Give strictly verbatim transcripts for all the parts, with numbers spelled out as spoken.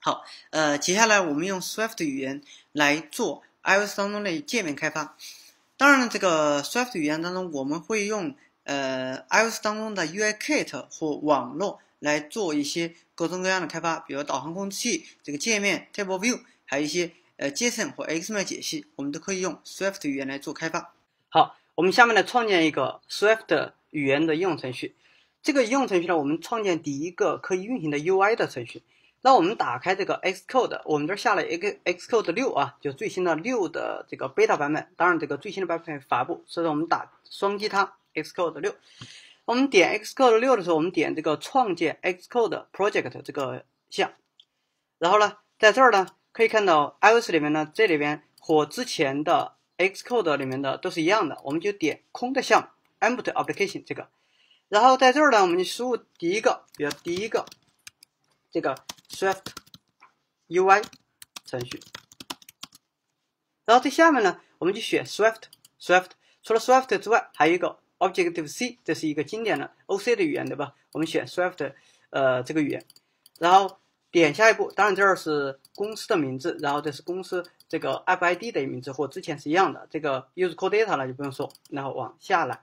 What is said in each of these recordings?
好，呃，接下来我们用 Swift 语言来做 iOS 当中的界面开发。当然了，这个 Swift 语言当中，我们会用呃 iOS 当中的 U I Kit 或网络来做一些各种各样的开发，比如导航控制器、这个界面 Table View， 还有一些呃 JSON 或 X M L 解析，我们都可以用 Swift 语言来做开发。 好，我们下面来创建一个 Swift 语言的应用程序。这个应用程序呢，我们创建第一个可以运行的 U I 的程序。那我们打开这个 Xcode， 我们这儿下了一个 Xcode 六啊，就最新的六的这个 beta 版本。当然，这个最新的版本发布，所以说我们打双击它 Xcode 六。我们点 Xcode 六的时候，我们点这个创建 Xcode Project 这个项。然后呢，在这儿呢，可以看到 iOS 里面呢，这里边和之前的 Xcode 里面的都是一样的，我们就点空的项 Empty Application 这个。然后在这儿呢，我们就输入第一个，比如第一个这个 Swift U I 程序。然后在下面呢，我们就选 Swift Swift。除了 Swift 之外，还有一个 Objective-C， 这是一个经典的 O C 的语言，对吧？我们选 Swift 呃这个语言，然后点下一步。当然这儿是公司的名字，然后这是公司这个 App I D 的名字，和之前是一样的。这个 Use Code Data 呢就不用说，然后往下来。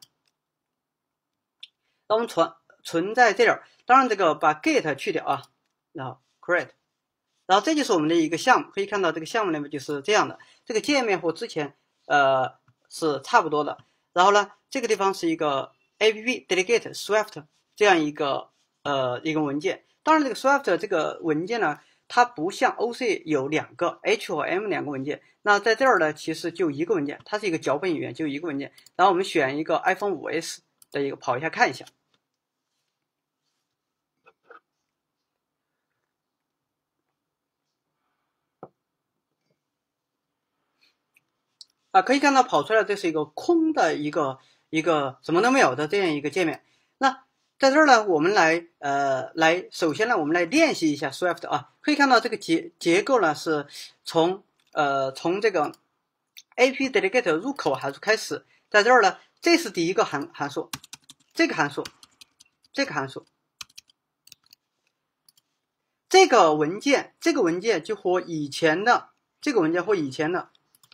那我们存存在这里，当然这个把 get 去掉啊，然后 create， 然后这就是我们的一个项目。可以看到这个项目呢就是这样的，这个界面和之前呃是差不多的。然后呢，这个地方是一个 app delegate Swift 这样一个呃一个文件。当然这个 Swift 这个文件呢，它不像 O C 有两个 H 和 M 两个文件。那在这儿呢，其实就一个文件，它是一个脚本语言，就一个文件。然后我们选一个 iPhone 五 S 的一个跑一下看一下。啊，可以看到跑出来这是一个空的一个一个什么都没有的这样一个界面。那在这儿呢，我们来呃来首先呢，我们来练习一下 Swift 啊。可以看到这个结结构呢是从呃从这个 app delegate 入口函数开始。在这儿呢，这是第一个函函数，这个函数，这个函数，这个文件，这个文件就和以前的这个文件或以前的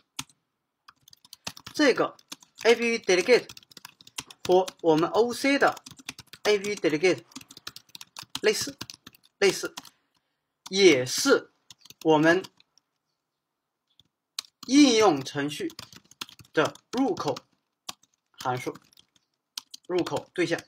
这个 app delegate 和我们 O C 的 app delegate 类似，类似，也是我们应用程序的入口函数，入口对象。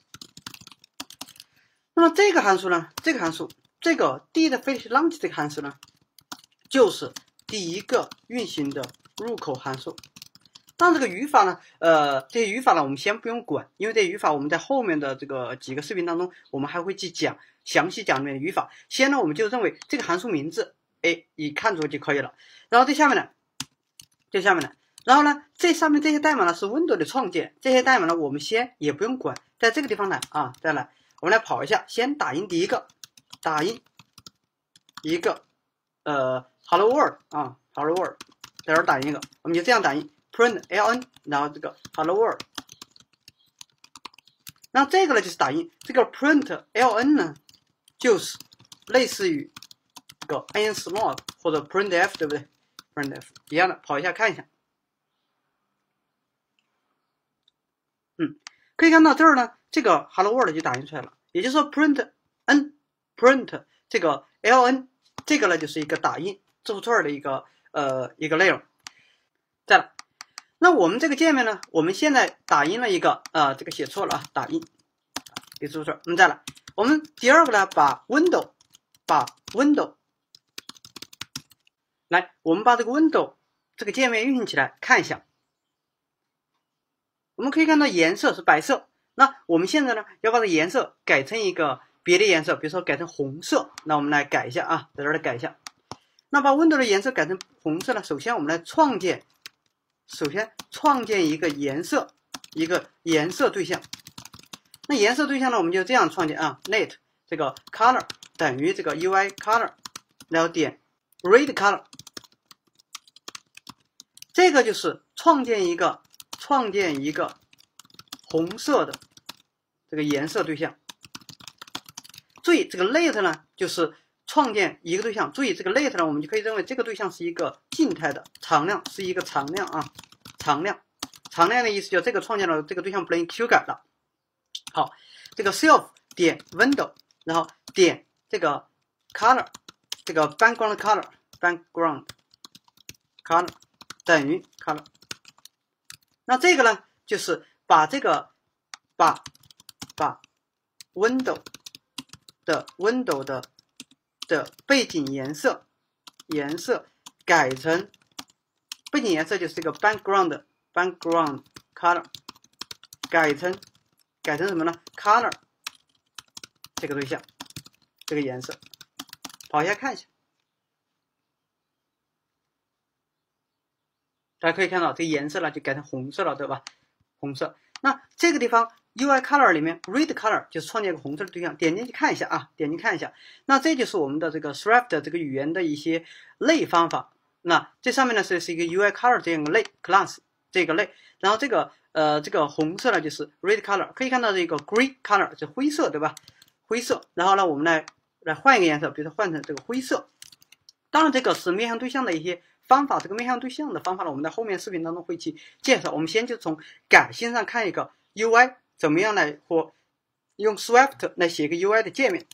那么这个函数呢，这个函数，这个 did finish launch 这个函数呢，就是第一个运行的入口函数。但这个语法呢，呃，这些语法呢，我们先不用管，因为这些语法我们在后面的这个几个视频当中，我们还会去讲详细讲里面的语法。先呢，我们就认为这个函数名字，哎，你看住就可以了。然后这下面呢，这下面呢，然后呢，这上面这些代码呢是 Windows 的创建，这些代码呢我们先也不用管，在这个地方来啊，再来，我们来跑一下，先打印第一个，打印一个呃 Hello World 啊 ，Hello World， 在这儿打印一个，我们就这样打印。print ln， 然后这个 hello world， 那这个呢就是打印，这个 print ln 呢就是类似于这个 nsmall 或者 printf， 对不对 ？printf 一样的，跑一下看一下。嗯，可以看到这儿呢，这个 hello world 就打印出来了，也就是说 print n print 这个 ln 这个呢就是一个打印字符串的一个呃一个内容。再来。那我们这个界面呢，我们现在打印了一个，呃，这个写错了啊，打印，给出错。我们再来，我们第二个呢，把 window， 把 window， 来，我们把这个 window 这个界面运行起来，看一下。我们可以看到颜色是白色，那我们现在呢，要把这颜色改成一个别的颜色，比如说改成红色。那我们来改一下啊，在这儿来改一下。那把 window 的颜色改成红色呢，首先我们来创建。首先创建一个颜色，一个颜色对象。那颜色对象呢，我们就这样创建啊 ，let 这个 color 等于这个 U I color， 然后点 red color， 这个就是创建一个创建一个红色的这个颜色对象。注意这个 let 呢，就是创建一个对象。注意这个 let 呢，我们就可以认为这个对象是一个静态的常量，是一个常量啊，常量。常量的意思就是这个创建了这个对象不能修改了。好，这个 self 点 window， 然后点这个 color， 这个 background color background color 等于 color。那这个呢，就是把这个把把 window 的 window 的的背景颜色颜色改成背景颜色就是这个 background background color 改成改成什么呢 ？color 这个对象这个颜色，跑一下看一下，大家可以看到这个颜色呢就改成红色了，对吧？红色。那这个地方 U I color 里面 red color 就是创建一个红色的对象，点进去看一下啊，点进去看一下。那这就是我们的这个 Swift 这个语言的一些类方法。那这上面呢是是一个 U I color 这样一个类 class 这个类，然后这个呃这个红色呢就是 red color， 可以看到这个 grey color 是灰色，对吧？灰色。然后呢我们来来换一个颜色，比如说换成这个灰色。当然这个是面向对象的一些方法，这个面向对象的方法呢，我们在后面视频当中会去介绍。我们先就从感性上看一个 U I 怎么样来或用 Swift 来写一个 U I 的界面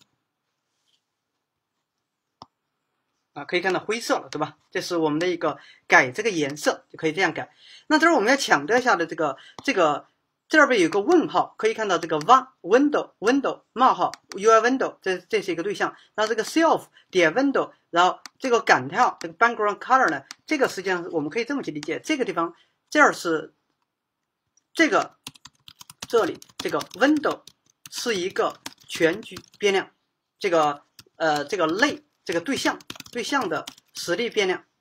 啊，可以看到灰色了，对吧？这是我们的一个改这个颜色就可以这样改。那这儿我们要强调一下的这个这个这边有个问号，可以看到这个 window window 冒号 U I window 这这是一个对象，然后这个 self 点 window， 然后这个感跳这个 background color 呢，这个实际上我们可以这么去理解，这个地方这儿是这个这里这个 window 是一个全局变量，这个呃这个类这个对象对象的实例变量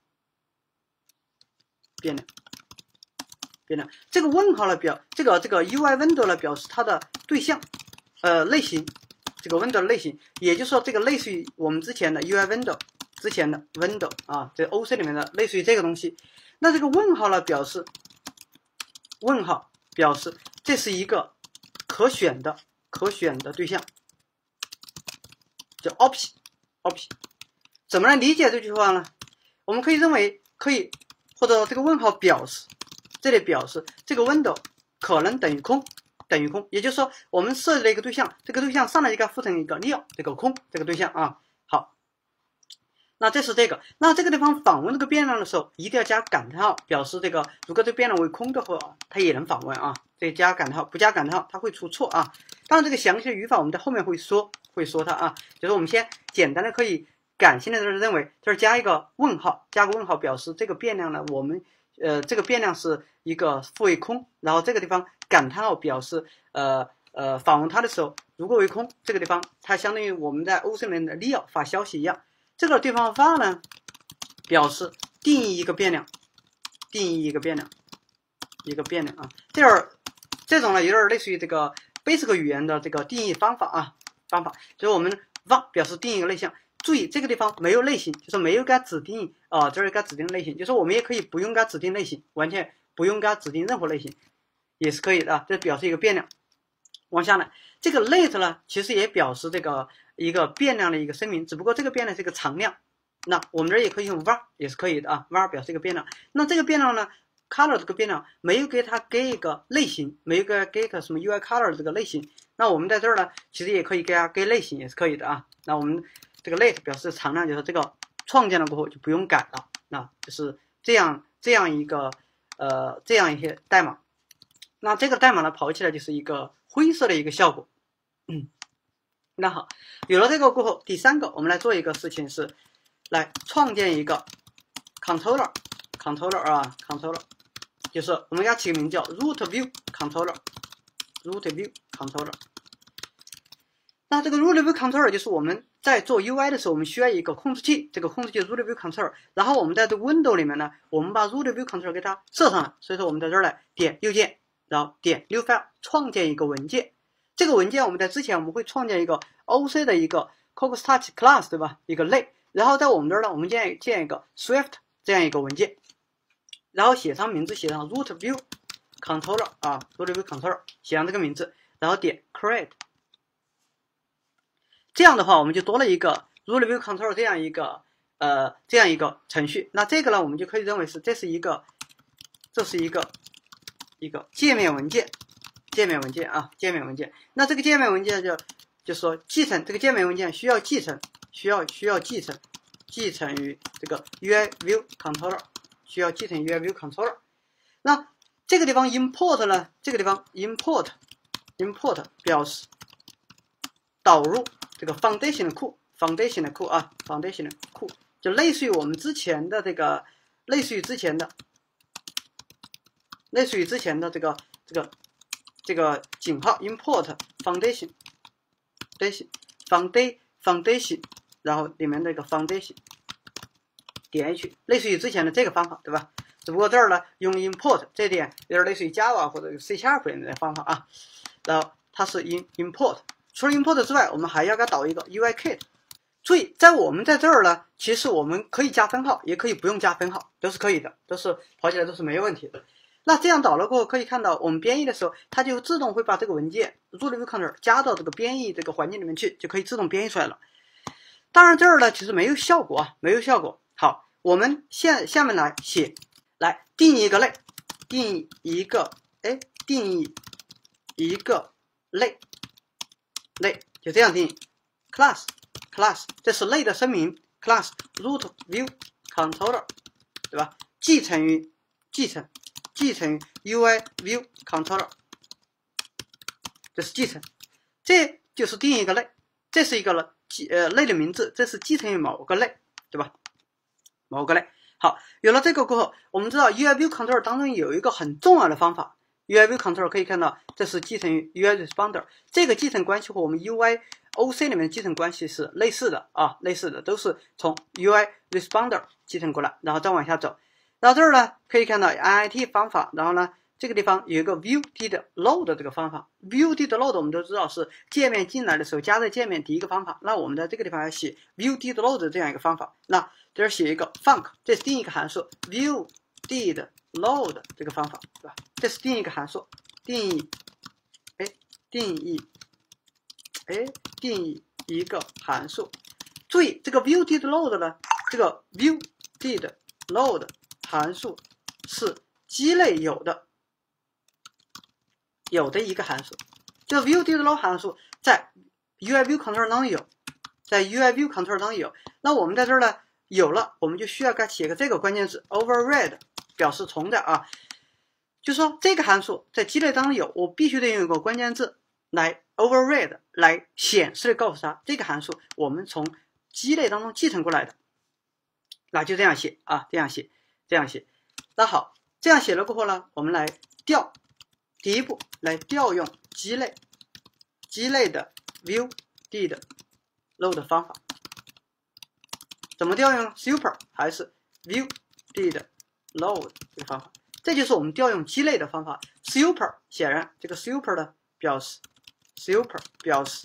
变量。变量这个问号呢表这个这个 U I window 呢表示它的对象呃类型，这个 window 的类型，也就是说这个类似于我们之前的 U I window 之前的 window 啊，这 O C 里面的类似于这个东西。那这个问号呢表示问号表示这是一个可选的可选的对象，叫 option option。怎么来理解这句话呢？我们可以认为可以或者这个问号表示这里表示这个 window 可能等于空，等于空，也就是说我们设置了一个对象，这个对象上来就该附成一个 nil 这个空这个对象啊。好，那这是这个。那这个地方访问这个变量的时候，一定要加感叹号，表示这个如果这个变量为空的话，它也能访问啊。这加感叹号，不加感叹号它会出错啊。当然这个详细的语法我们在后面会说会说它啊，就是我们先简单的可以感性的认为这儿加一个问号，加个问号表示这个变量呢我们。呃，这个变量是一个负为空，然后这个地方感叹号表示呃呃访问它的时候，如果为空，这个地方它相当于我们在 O C 里面的 nil 发消息一样。这个地方var呢表示定义一个变量，定义一个变量，一个变量啊。这儿这种呢有点类似于这个 Basic 语言的这个定义方法啊，方法就是我们 var 表示定义一个类项。注意这个地方没有类型，就是没有给它指定啊、呃，这是给它指定类型，就是我们也可以不用给它指定类型，完全不用给它指定任何类型，也是可以的啊。这表示一个变量。往下呢，这个 let 呢，其实也表示这个一个变量的一个声明，只不过这个变量是一个常量。那我们这儿也可以用 var 也是可以的啊 ，var 表示一个变量。那这个变量呢 ，color 这个变量没有给它给一个类型，没有给它给一个什么 U I color 这个类型。那我们在这儿呢，其实也可以给它给类型，也是可以的啊。那我们。这个 let 表示常量，就是这个创建了过后就不用改了，那就是这样这样一个呃这样一些代码。那这个代码呢跑起来就是一个灰色的一个效果。嗯，那好，有了这个过后，第三个我们来做一个事情是来创建一个 controller controller 啊 controller， 就是我们要起个名叫 root view controller root view controller。那这个 root view controller 就是我们在做 U I 的时候，我们需要一个控制器，这个控制器 root view controller， 然后我们在这个 window 里面呢，我们把 root view controller 给它设上了，所以说我们在这儿来点右键，然后点 new file 创建一个文件。这个文件我们在之前我们会创建一个 O C 的一个 CocoStatic class， 对吧？一个类，然后在我们这儿呢，我们建建一个 Swift 这样一个文件，然后写上名字，写上 root view controller 啊 root view controller， 写上这个名字，然后点 create。这样的话，我们就多了一个 rule view control 这样一个呃这样一个程序。那这个呢，我们就可以认为是这是一个这是一个一个界面文件，界面文件啊，界面文件。那这个界面文件就就是说继承这个界面文件需要继承，需要需要继承，继承于这个 U I view controller， 需要继承 U I view controller。那这个地方 import 呢，这个地方 import import 表示导入这个 foundation 的库 ，foundation 的库啊 ，foundation 的库，就类似于我们之前的这个，类似于之前的，类似于之前的这个这个这个井号 import foundation foundation foundation foundation， 然后里面的一个 foundation 点 h， 类似于之前的这个方法，对吧？只不过这儿呢用 import 这点有点类似于 Java 或者 C Sharp 的方法啊，然后它是 in import。除了 import 之外，我们还要给它导一个 U I kit。注意，在我们在这儿呢，其实我们可以加分号，也可以不用加分号，都是可以的，都是跑起来都是没有问题的。那这样导了过后，可以看到我们编译的时候，它就自动会把这个文件 rule view controller 加到这个编译这个环境里面去，就可以自动编译出来了。当然这儿呢，其实没有效果啊，没有效果。好，我们现下面来写，来定义一个类，定义一个，哎，定义一个类。类就这样定义 class class 这是类的声明 class root view controller 对吧？继承于继承继承于 U I view controller， 这是继承，这就是定义一个类，这是一个了呃类的名字，这是继承于某个类，对吧？某个类。好，有了这个过后，我们知道 U I view controller 当中有一个很重要的方法。U I view controller 可以看到，这是继承于 U I responder， 这个继承关系和我们 U I O C 里面的继承关系是类似的啊，类似的都是从 U I responder 继承过来，然后再往下走。到这儿呢，可以看到 I I T 方法，然后呢，这个地方有一个 view did load 这个方法 ，view did load 我们都知道是界面进来的时候加在界面第一个方法，那我们在这个地方要写 view did load 这样一个方法，那这儿写一个 func， 这是定义一个函数 view did load 这个方法，对吧？这是定义一个函数，定义，哎，定义，哎，定义一个函数。注意这个 view did load 呢，这个 view did load 函数是鸡类有的，有的一个函数。这个 view did load 函数在 U I view controller 当中有，在 U I view controller 当中有。那我们在这儿呢有了，我们就需要给它写个这个关键字 override。表示存在啊，就说这个函数在鸡类当中有，我必须得用一个关键字来 override 来显示的告诉它这个函数我们从鸡类当中继承过来的，那就这样写啊，这样写，这样写。那好，这样写了过后呢，我们来调，第一步来调用鸡类，鸡类的 view did load 方法，怎么调用 super 还是 view did load 这个方法，这就是我们调用鸡类的方法。super 显然这个 super 的表示 super 表示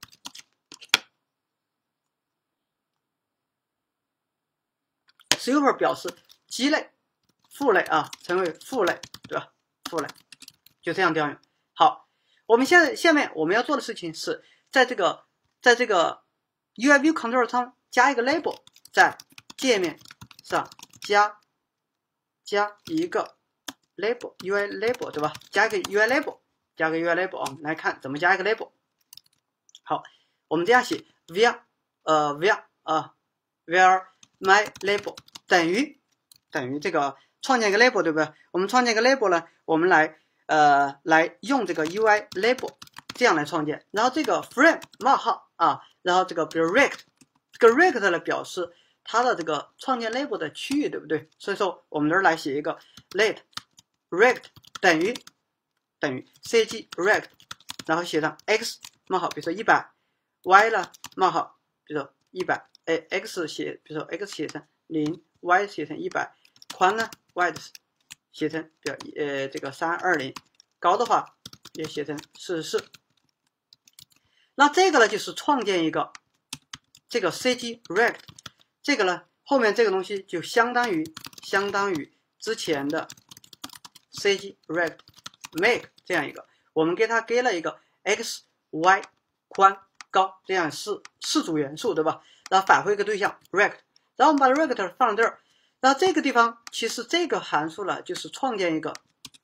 super 表示鸡类父类啊，称为父类，对吧？父类就这样调用。好，我们现在下面我们要做的事情是在这个在这个 U I view controller 上加一个 label， 在界面上加。加一个 label U I label 对吧？加一个 U I label， 加个 U I label 啊，我们来看怎么加一个 label。好，我们这样写 where 呃 where 啊 where my label 等于等于这个创建一个 label 对不对？我们创建一个 label 呢，我们来呃来用这个 U I label 这样来创建，然后这个 frame 冒号啊，然后这个比如 rect 这个 rect 呢表示它的这个创建 label 的区域，对不对？所以说我们这儿来写一个 let rect 等于等于 cg rect， 然后写上 x 冒号，比如说一百 ，y 呢冒号，比如说一百，哎 x 写，比如说 x 写成零 ，y 写成一百，宽呢 y 写成比如呃这个三二零，高的话也写成四十四。那这个呢就是创建一个这个 cg rect。这个呢，后面这个东西就相当于相当于之前的 cg rect make 这样一个，我们给它给了一个 x y 宽高这样四四组元素，对吧？ 然后返回一个对象 rect， 然后我们把 rect 放在这儿，然后这个地方其实这个函数呢就是创建一个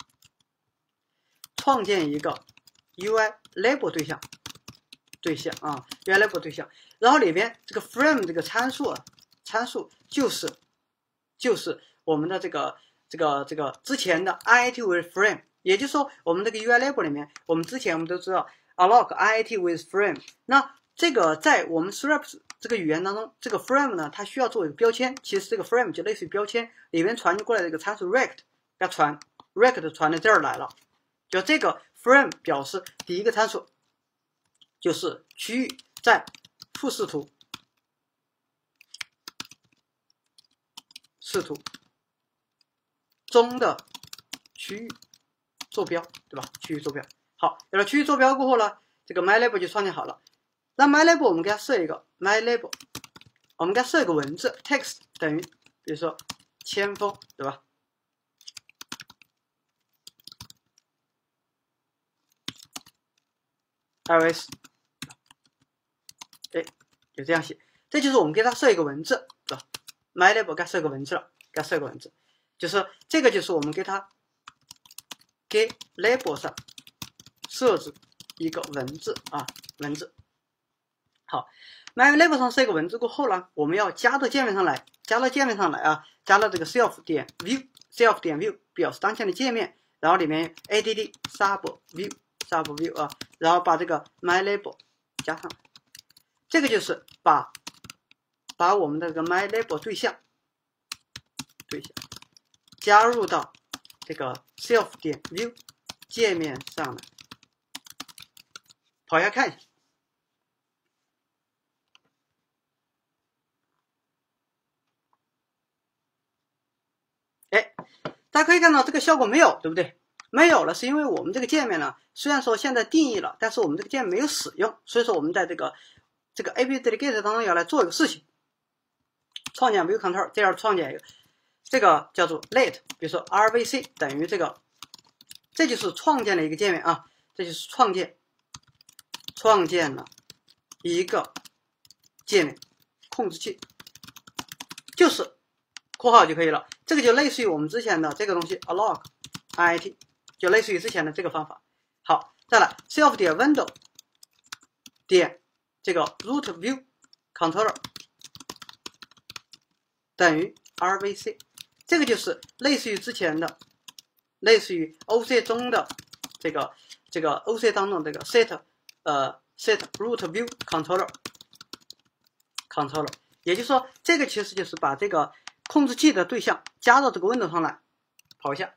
创建一个 U I label 对象对象啊 U I label 对象，然后里边这个 frame 这个参数啊参数就是就是我们的这个这个这个之前的 I I T with frame， 也就是说我们这个 U I label 里面，我们之前我们都知道 alloc I I T with frame， 那这个在我们 Swift 这个语言当中，这个 frame 呢，它需要做一个标签，其实这个 frame 就类似于标签，里面传过来的一个参数 rect 要传 rect 传到这儿来了，就这个 frame 表示第一个参数就是区域在复视图视图中的区域坐标，对吧？区域坐标。好，有了区域坐标过后呢，这个 MyLabel 就创建好了。那 MyLabel 我们给它设一个 MyLabel， 我们给它设一个文字 text 等于，比如说千锋，对吧 ？iOS， 哎，就这样写，这就是我们给它设一个文字，对吧 ？MyLabel 给它设个文字了，给它设个文字，就是这个就是我们给它给 label 上设置一个文字啊，文字。好 ，MyLabel 上设一个文字过后呢，我们要加到界面上来，加到界面上来啊，加到这个 self 点 view，self 点 view 表示当前的界面，然后里面 add sub view sub view 啊，然后把这个 MyLabel 加上，这个就是把把我们的这个 MyLabel 对象对象加入到这个 self 点 view 界面上来，跑一下看一下。哎，大家可以看到这个效果没有，对不对？没有了，是因为我们这个界面呢，虽然说现在定义了，但是我们这个界面没有使用，所以说我们在这个这个 A P I Delegate 当中要来做一个事情，创建 View Control， 这样创建一个，这个叫做 let， 比如说 R V C 等于这个，这就是创建了一个界面啊，这就是创建创建了一个界面控制器，就是括号就可以了。这个就类似于我们之前的这个东西 alloc I I T， 就类似于之前的这个方法。好，再来 self 点 window 点这个 root view controller 等于 R V C， 这个就是类似于之前的，类似于 O C 中的这个这个 O C 当中这个 set 呃 set root view controller controller， 也就是说，这个其实就是把这个控制器的对象加到这个 window 上来，跑一下，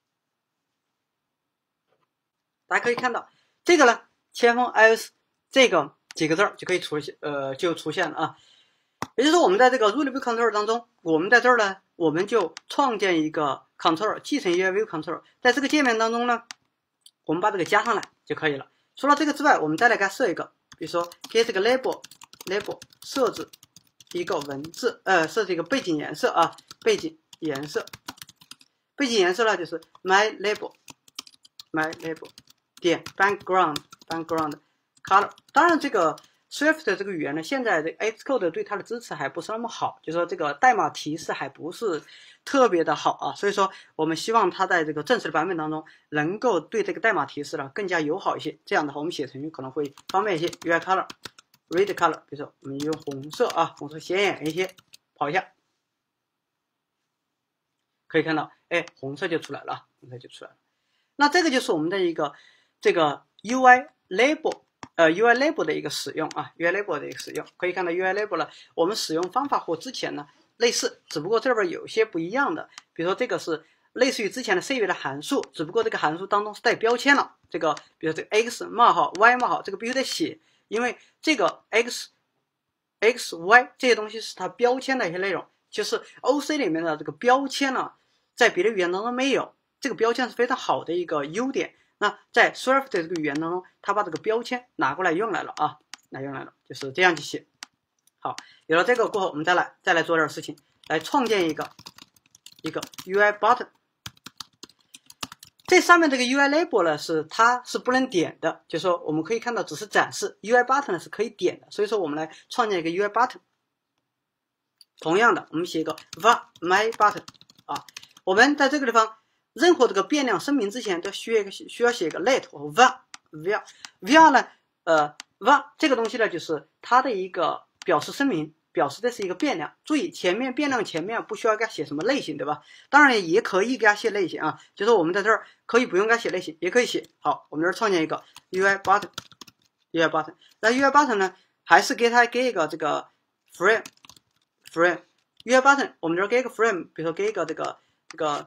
大家可以看到这个呢，前锋 iOS 这个几个字儿就可以出现，呃，就出现了啊。也就是说，我们在这个 root view controller 当中，我们在这儿呢，我们就创建一个 controller 继承 U I view controller， 在这个界面当中呢，我们把这个加上来就可以了。除了这个之外，我们再来给它设一个，比如说给这个 label label 设置一个文字，呃，设置一个背景颜色啊，背景颜色，背景颜色呢就是 my label my label 点 background background color。当然，这个 Swift 这个语言呢，现在这 Xcode 对它的支持还不是那么好，就是说这个代码提示还不是特别的好啊，所以说我们希望它在这个正式的版本当中能够对这个代码提示呢更加友好一些，这样的话我们写程序可能会方便一些。U I color red color， 比如说我们用红色啊，红色显眼一些，跑一下，可以看到，哎，红色就出来了，红色就出来了。那这个就是我们的一个这个 U I label， 呃 U I label 的一个使用啊 ，U I label 的一个使用，可以看到 U I label 呢，我们使用方法和之前呢类似，只不过这边有些不一样的，比如说这个是类似于之前的 C 语的函数，只不过这个函数当中是带标签了，这个比如这个 x 冒号 y 冒号，这个必须得写。因为这个 x x y 这些东西是它标签的一些内容，就是 O C 里面的这个标签呢，在别的语言当中没有，这个标签是非常好的一个优点。那在 Swift 这个语言当中，它把这个标签拿过来用来了啊，来用来了，就是这样去写。好，有了这个过后，我们再来再来做点事情，来创建一个一个 U I button。这上面这个 U I label 呢，是它是不能点的，就是说我们可以看到只是展示 U I button 是可以点的，所以说我们来创建一个 U I button。 同样的，我们写一个 var my button 啊，我们在这个地方任何这个变量声明之前都需要一个需要写一个 let 和 var var var 呢，呃 var 这个东西呢就是它的一个表示声明，表示的是一个变量。注意前面变量前面不需要给它写什么类型，对吧？当然也可以给它写类型啊，就是我们在这儿可以不用给它写类型，也可以写。好，我们这儿创建一个 ui button ui button， 那 ui button 呢还是给它给一个这个 frame frame ui button， 我们这儿给一个 frame， 比如说给一个这个这个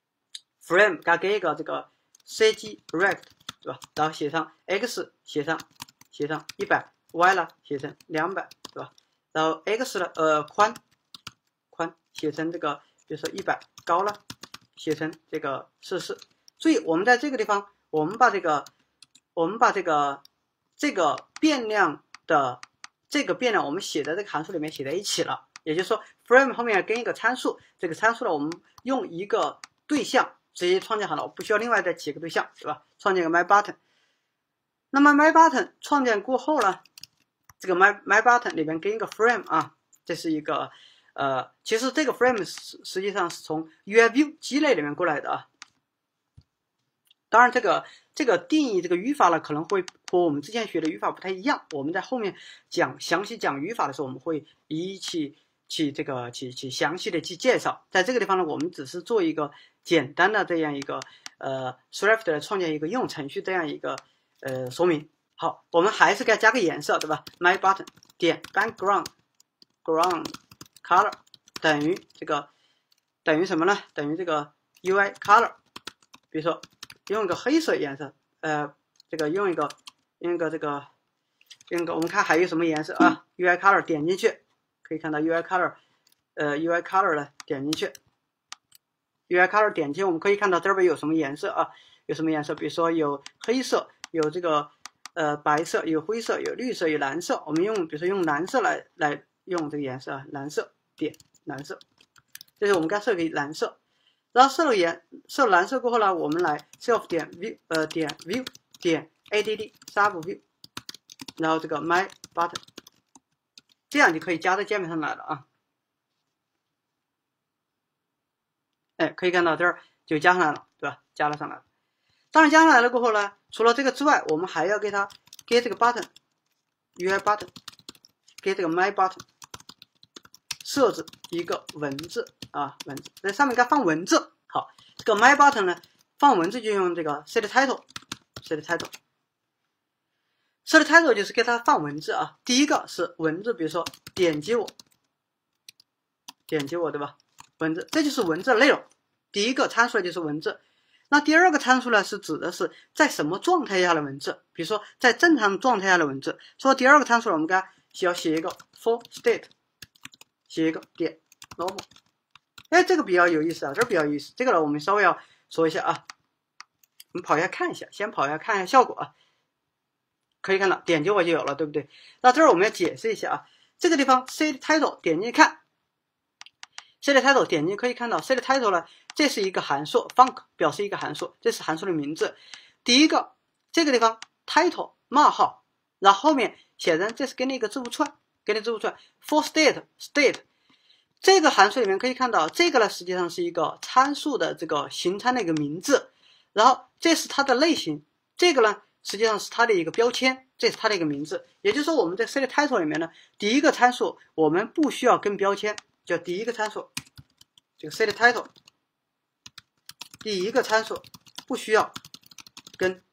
frame， 给它给一个这个 cgrect， 对吧？然后写上 x 写上写上一百 ，y 呢写成两百，对吧？然后 x 呢呃宽宽写成这个，比如说一百，高了写成这个四十四。注意我们在这个地方，我们把这个我们把这个这个变量的这个变量我们写在这个函数里面写在一起了。也就是说 frame 后面跟一个参数，这个参数呢我们用一个对象直接创建好了，我不需要另外再起一个对象，对吧？创建一个 my button。那么 my button 创建过后呢，这个 my my button 里面跟一个 frame 啊，这是一个呃，其实这个 frame 实实际上是从 ui view 积累里面过来的啊。当然这个这个定义这个语法呢可能会和我们之前学的语法不太一样，我们在后面讲详细讲语法的时候，我们会一起去这个去去详细的去介绍。在这个地方呢，我们只是做一个简单的这样一个呃 Swift 的创建一个应用程序这样一个呃说明。好，我们还是给它加个颜色，对吧 ？my button 点 background ground color 等于这个等于什么呢？等于这个 ui color， 比如说用一个黑色颜色，呃，这个用一个用一个这个用一个我们看还有什么颜色啊 ？ui color 点进去。可以看到 ui color， 呃 ui color 呢点进去 ，ui color 点进去，我们可以看到这边有什么颜色啊？有什么颜色？比如说有黑色，有这个呃白色，有灰色，有绿色，有蓝色。我们用比如说用蓝色来来用这个颜色啊，蓝色点蓝色，这是我们该设给蓝色。然后设了颜设了蓝色过后呢，我们来 self 点 view 呃点 view 点 add sub view， 然后这个 my button。这样就可以加到界面上来了啊！哎，可以看到这儿就加上来了，对吧？加了上来了。当然加上来了过后呢，除了这个之外，我们还要给它给这个 button ui button 给这个 my button 设置一个文字啊，文字在上面给它放文字。好，这个 my button 呢放文字就用这个 set title set title。set title 就是给它放文字啊，第一个是文字，比如说点击我，点击我，对吧？文字，这就是文字的内容。第一个参数就是文字。那第二个参数呢，是指的是在什么状态下的文字，比如说在正常状态下的文字。说第二个参数呢，我们该需要写一个 for state， 写一个点 normal。哎，这个比较有意思啊，这比较有意思。这个呢，我们稍微要说一下啊，我们跑一下看一下，先跑一下看一下效果啊。可以看到点击我就有了，对不对？那这儿我们要解释一下啊，这个地方 set title 点进去看 ，set title 点进去可以看到 set title 呢，这是一个函数 func 表示一个函数，这是函数的名字。第一个这个地方 title 冒号，然后后面显然这是给你一个字符串，给你字符串 for state state 这个函数里面可以看到，这个呢实际上是一个参数的这个形参的一个名字，然后这是它的类型，这个呢。实际上是它的一个标签，这是它的一个名字。也就是说，我们在 set title 里面呢，第一个参数我们不需要跟标签，叫第一个参数，这个 set title， 第一个参数不需要跟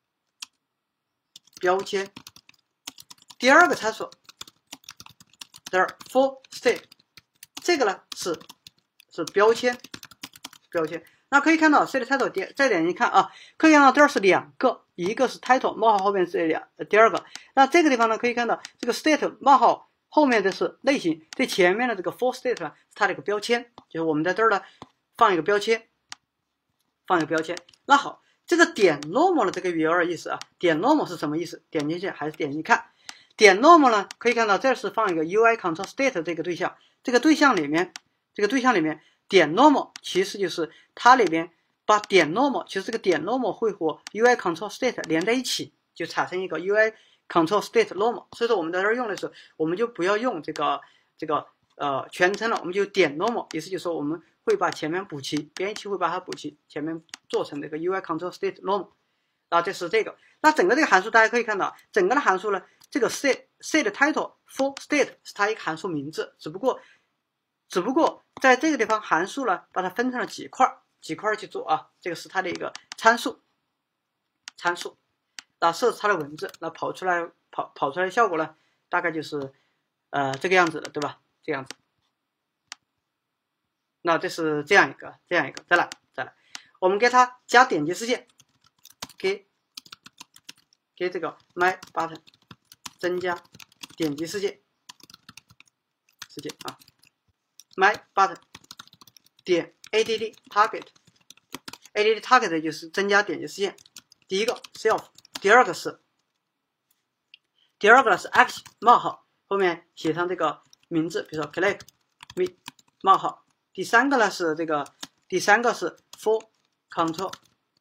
标签。第二个参数，这儿 for state， 这个呢是是标签，标签。那可以看到 set title 点再点一看啊，可以看到这儿是两个，一个是 title 冒号后面是两第二个。那这个地方呢，可以看到这个 state 冒号后面的是类型，这前面的这个 for state 呢是它的一个标签，就是我们在这儿呢放一个标签，放一个标签。那好，这个点 normal 的这个有点意思啊，点 normal 是什么意思？点进去还是点进去看？点 normal 呢，可以看到这是放一个 ui control state 这个对象，这个对象里面，这个对象里面。点 normal 其实就是它里边把点 normal， 其实这个点 normal 会和 ui control state 连在一起，就产生一个 ui control state normal。所以说我们在这儿用的时候，我们就不要用这个这个呃全称了，我们就点 normal， 意思就是说我们会把前面补齐，编译器会把它补齐，前面做成这个 U I control state normal。啊，这是这个。那整个这个函数大家可以看到，整个的函数呢，这个 set set title for state 是它一个函数名字，只不过只不过在这个地方函数呢，把它分成了几块几块去做啊，这个是它的一个参数参数。那设置它的文字，那跑出来跑跑出来的效果呢，大概就是呃这个样子的，对吧？这样子。那这是这样一个，这样一个，再来再来，我们给它加点击事件，给给这个 my button 增加点击事件事件啊 ，my button 点 add target add target 就是增加点击事件，第一个 self。第二个是，第二个呢是 action 冒号后面写上这个名字，比如说 click me 冒号。第三个呢是这个，第三个是 for control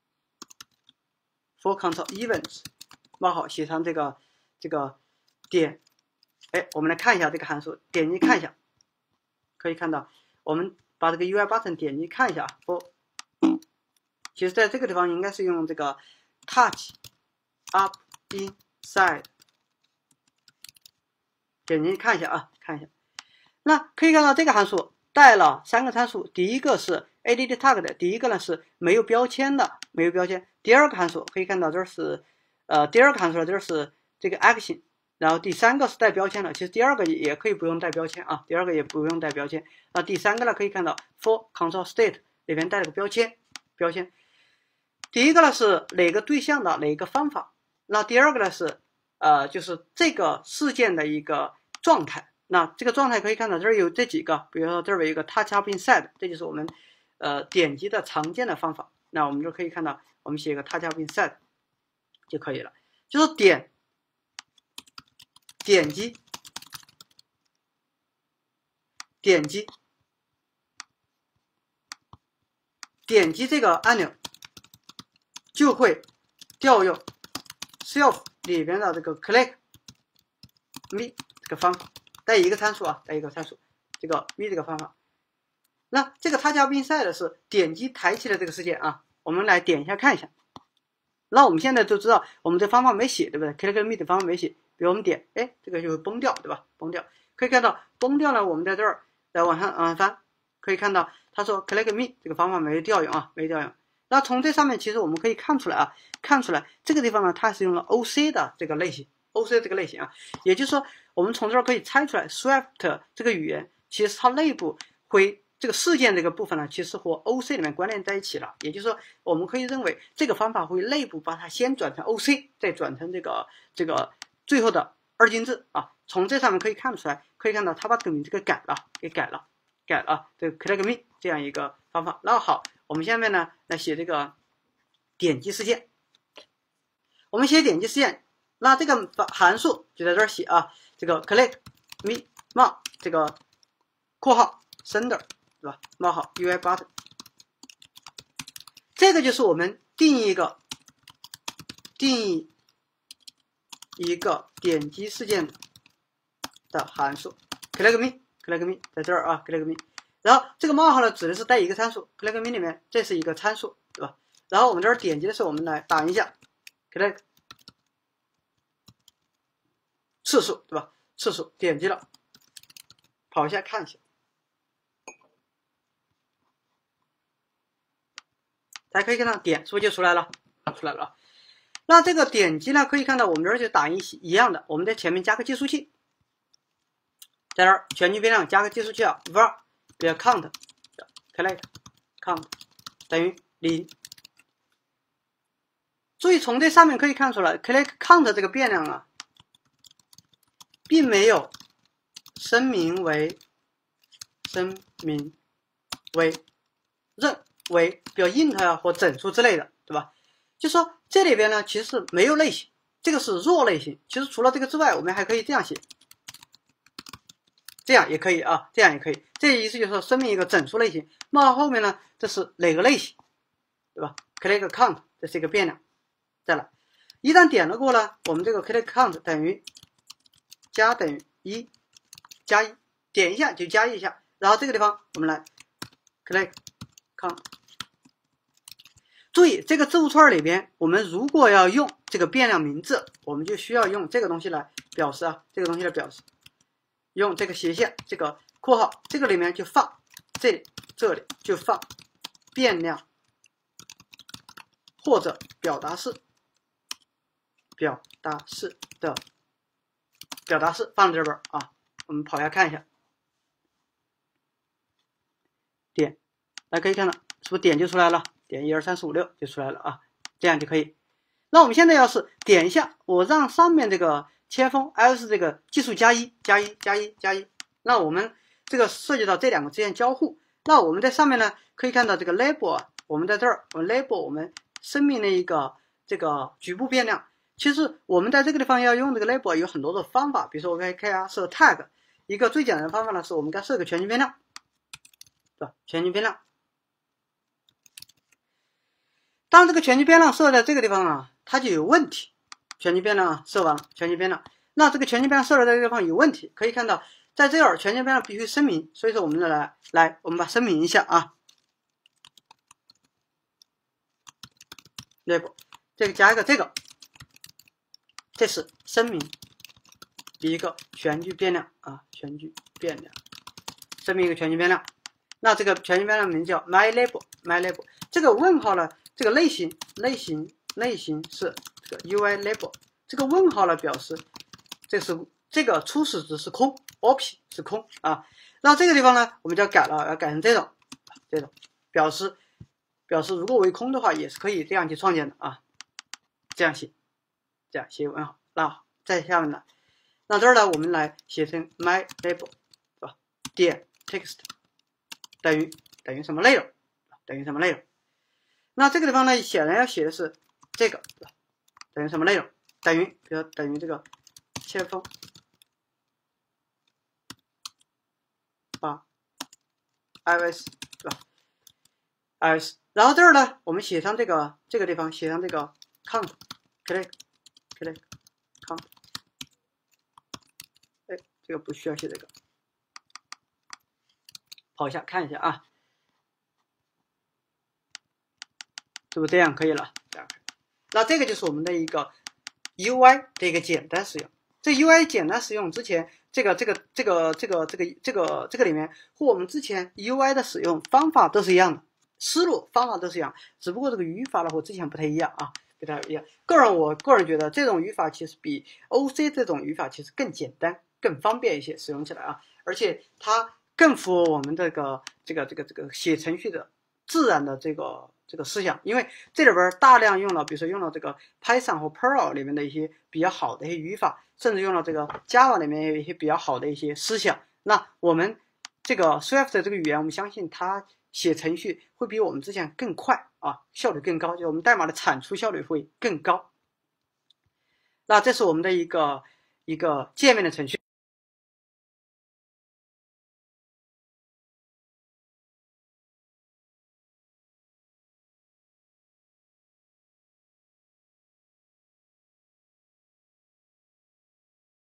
for control events 冒号写上这个这个点，哎，我们来看一下这个函数，点击看一下，可以看到我们把这个 U I button 点击看一下 for， 其实在这个地方应该是用这个 touch up inside， 点进去看一下啊，看一下。那可以看到这个函数带了三个参数，第一个是 add target， 第一个呢是没有标签的，没有标签。第二个函数可以看到这是，呃，第二个函数这是这个 action， 然后第三个是带标签的，其实第二个也可以不用带标签啊，第二个也不用带标签。那第三个呢可以看到 for control state 里面带了个标签，标签。第一个呢是哪个对象的哪个方法。那第二个呢是，呃，就是这个事件的一个状态。那这个状态可以看到这儿有这几个，比如说这儿有一个 touch up inside， 这就是我们呃点击的常见的方法。那我们就可以看到，我们写一个 touch up inside 就可以了，就是点点击点击点击这个按钮，就会调用 self 里边的这个 click me 这个方法，带一个参数啊，带一个参数，这个 me 这个方法。那这个他加并赛的是点击抬起的这个事件啊，我们来点一下看一下。那我们现在都知道，我们这方法没写，对不对 ？click me 的方法没写，比如我们点，哎，这个就会崩掉，对吧？崩掉，可以看到崩掉了，我们在这儿再往上往上翻，可以看到他说 click me 这个方法没调用啊，没调用。那从这上面其实我们可以看出来啊，看出来这个地方呢，它是用了 O C 的这个类型 ，O C 这个类型啊，也就是说，我们从这儿可以猜出来 ，Swift 这个语言其实它内部会这个事件这个部分呢，其实和 O C 里面关联在一起了。也就是说，我们可以认为这个方法会内部把它先转成 O C， 再转成这个这个最后的二进制啊。从这上面可以看出来，可以看到它把这个名字给改了，给改了，改了啊，这个 click me 这样一个方法。那好。我们下面呢来写这个点击事件，我们写点击事件，那这个函数就在这儿写啊，这个 click me 冒这个括号 sender 对吧？冒号 U I button， 这个就是我们定义一个定义一个点击事件的函数 click me click me 在这儿啊 click me。然后这个冒号呢，指的是带一个参数 ，click me 里面这是一个参数，对吧？然后我们这儿点击的时候，我们来打一下 click 次数，对吧？次数点击了，跑一下看一下，大家可以看到点是不是就出来了？出来了。那这个点击呢，可以看到我们这儿就打一一样的，我们在前面加个计数器，在这儿全局变量加个计数器啊 ，var。比如 count click count 等于零。注意从这上面可以看出来 ，click count 这个变量啊，并没有声明为声明为认为比如 int 啊或整数之类的，对吧？就说这里边呢其实没有类型，这个是弱类型。其实除了这个之外，我们还可以这样写。这样也可以啊，这样也可以。这意思就是说，声明一个整数类型。冒号后面呢，这是哪个类型，对吧 ？click count 这是一个变量。再来，一旦点了过呢，我们这个 click count 等于加等于一加一点一下就加一下，然后这个地方我们来 click com。注意这个字符串里边，我们如果要用这个变量名字，我们就需要用这个东西来表示啊，这个东西来表示，用这个斜线这个括号，这个里面就放这里，这里就放变量或者表达式，表达式的表达式放在这边啊，我们跑一下看一下，点，大家可以看到是不是点就出来了？点一二三四五六就出来了啊，这样就可以。那我们现在要是点一下，我让上面这个切锋 iOS 这个技术加一加一加一加一，那我们这个涉及到这两个之间交互。那我们在上面呢可以看到这个 label 啊，我们在这儿，我们 label 我们生命的一个这个局部变量。其实我们在这个地方要用这个 label 有很多的方法，比如说我可以给它设 tag， 一个最简单的方法呢是我们该设个全局变量，对吧？全局变量。当这个全局变量设在这个地方啊，它就有问题。全局变量设完了，全局变量，那这个全局变量设在这个地方有问题，可以看到在这儿全局变量必须声明，所以说我们来来，我们把声明一下啊 ，label 这个加一个这个，这是声明一个全局变量啊，全局变量，声明一个全局变量。那这个全局变量名叫 myLabel myLabel， 这个问号呢？这个类型类型类型是这个 U I label， 这个问号呢表示这是这个初始值是空 ，O P 是空啊。那这个地方呢，我们就要改了，要改成这种这种表示表示如果为空的话，也是可以这样去创建的啊。这样写，这样写问号。那在下面呢，那这儿呢，我们来写成 my label 是吧？点 text 等于等于什么内容？等于什么内容？那这个地方呢，显然要写的是这个等于什么内容？等于，比如说等于这个切锋把 iOS 是吧 ？iOS， 然后这儿呢，我们写上这个这个地方写上这个 conf click click conf， 哎，这个不需要写这个，跑一下看一下啊。是不是这样可以了？这样可以。那这个就是我们的一个 U I 的一个简单使用。这 U I 简单使用之前，这个这个这个这个这个这个这个里面和我们之前 U I 的使用方法都是一样的，思路方法都是一样，只不过这个语法呢和之前不太一样啊，不太一样。个人我个人觉得这种语法其实比 O C 这种语法其实更简单、更方便一些，使用起来啊，而且它更符合我们这个这个这个这个写程序的自然的这个。这个思想，因为这里边大量用了，比如说用了这个 Python 和 Perl 里面的一些比较好的一些语法，甚至用了这个 Java 里面有一些比较好的一些思想。那我们这个 Swift 这个语言，我们相信它写程序会比我们之前更快啊，效率更高，就是我们代码的产出效率会更高。那这是我们的一个一个界面的程序。